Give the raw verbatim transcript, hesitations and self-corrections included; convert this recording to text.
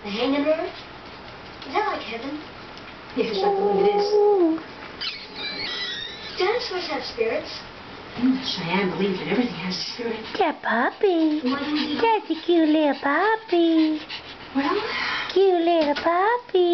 The hanging there? Is that like heaven? Yes, I believe it is. Dinosaurs have spirits. Mm, Cheyenne believes that everything has a spirit. That puppy. What do we do? That's a cute little puppy. Well, Cute little puppy.